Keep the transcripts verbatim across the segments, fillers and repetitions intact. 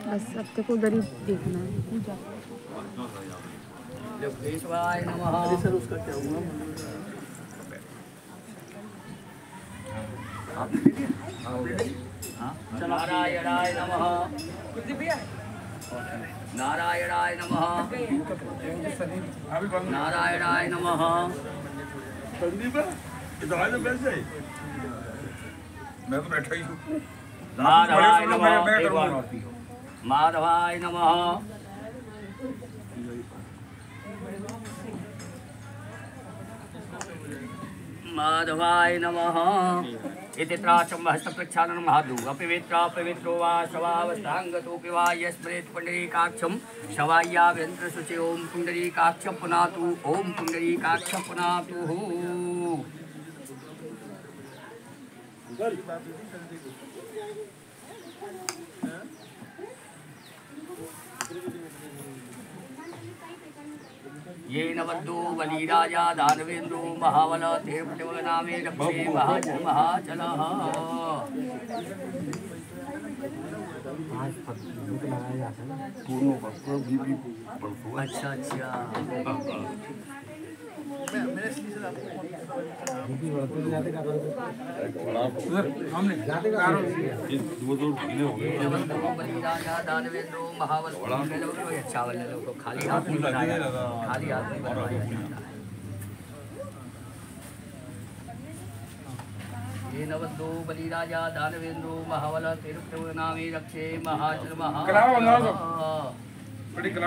बस अब तक उधर ही देखना है। योगेश्वराय नमः। सर उसका क्या हुआ? नारायणाय नमः। नारायणाय नमः। नारायणाय नमः। मैं तो बैठा ही हूँ। माधवाय नमः। माधवाय नमः। माधवाय नमः। इति त्राचम्ब हस्तप्रक्षालनं महादु अपवित्र पवित्रो वा शवावस्ताङ्गतोऽपि वा यस्मरेत् पुण्डरीकाक्षं शवाय्याभ्यन्तरशुचि ॐ पुण्डरीकाक्ष पुनातु ॐ पुण्डरीकाक्ष पुनातु। ये नवद्दो बलिराजा दानवेन्द्रो महाबल तेरपतिवनामे रक्षे महाजन महाचलः। अच्छा अच्छा बलिराजा दानवेन्द्रो महाबल अच्छा वाले लोग को खाली हाथ नहीं बनाया, खाली हाथ नहीं बनवाया। ये नवद्दो बलिराजा दानवेन्द्रो महाबल तिरुपतिवनामे रक्षे महाचल महाचलः। बड़ी कला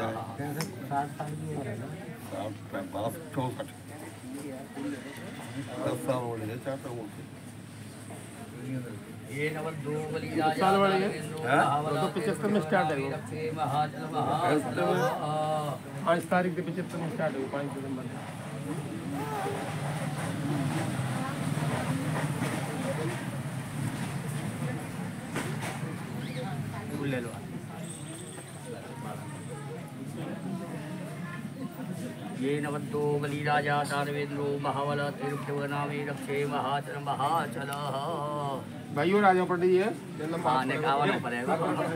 ये नवद्दो बलिराजा दानवेन्द्रो महाबल पचहत्तर में स्टार्ट है वो। रक्षे महाचल महाचलः। पाँच तारीख से पचहत्तर में स्टार्ट है पाँच दिसंबर। ले लो। ये नवद्दो बलिराजा दानवेन्द्रो महाबल तिरुपतिवनामे रक्षे महाचल महाचलः। भाइयों राजा पड़ी है आने का वाला पड़ेगा।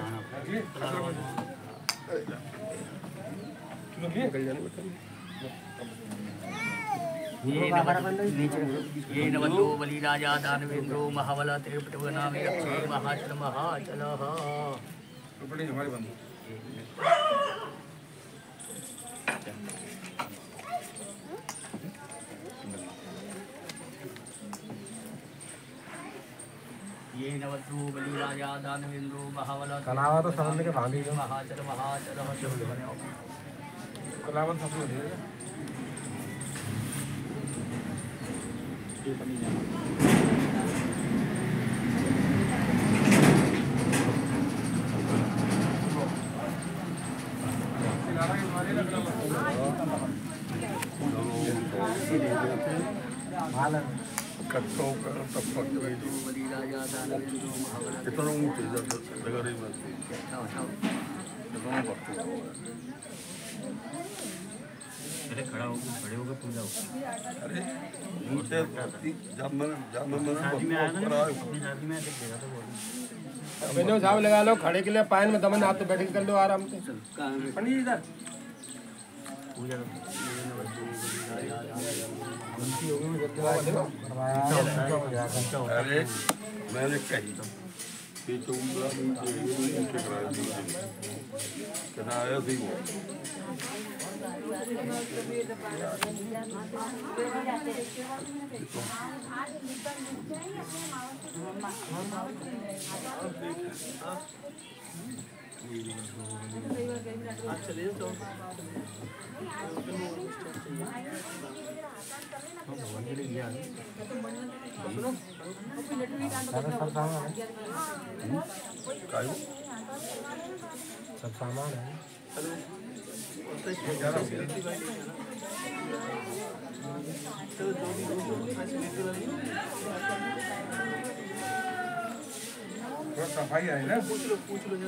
ये नवद्दो बलिराजा दानवेन्द्रो महाबल तिरुपतिवनामे रक्षे महाचल महाचलः। हमारे बंधु ये नवद्दो बलिराजा दानवेन्द्रो महाबल कलावा तो समझने के भागी महाचल महाचलः। कलावा सब लोग कट्टों का तपक बलिराजा दानवेन्द्रो महाबल कितना ऊँचे जगह रही बस अरे खड़ा हो खड़े होकर पूजा हो। अरे नीचे जब मैं जब मैं शादी में आया ना, अपनी शादी में ऐसे किया था वो। मैंने साहब लगा लो खड़े के लिए पायन में दमन हाथ तो बैठ कर लो आराम से। पंडित इधर पूजा अरे मैंने कही कि चौंगा कराया थी वो चलिए तो सब सामान है। सफाई आई ना पूछ लो पूछ लो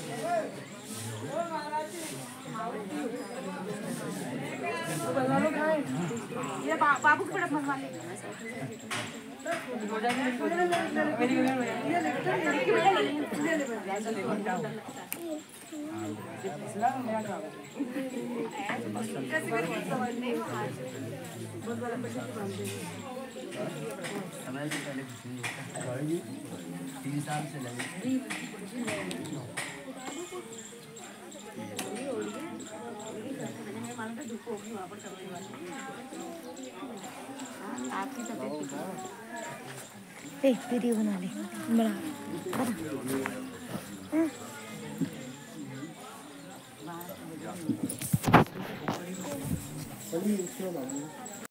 जरा ये बा- बाबू की पड़क मंगवा ले समय से पहले कुछ नहीं होता है। तीन साल से लगे आपकी तबीयत ए वीडियो बना ले बना बना बड़ी